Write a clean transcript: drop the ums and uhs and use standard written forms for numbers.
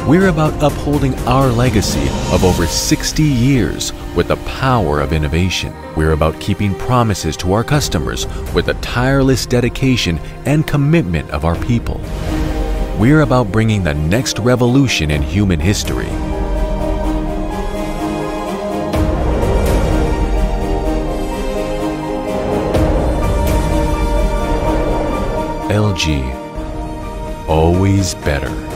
We're about upholding our legacy of over 60 years with the power of innovation. We're about keeping promises to our customers with the tireless dedication and commitment of our people. We're about bringing the next revolution in human history. ELGi, always better.